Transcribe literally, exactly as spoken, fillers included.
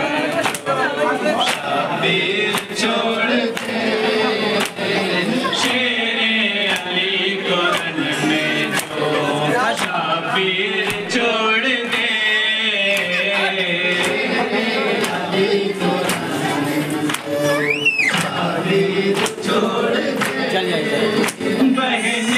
शबीर छोड़ दे शेरे अली को रन में जो शबीर छोड़ दे अली को शबीर छोड़ दे चल जाइए बहन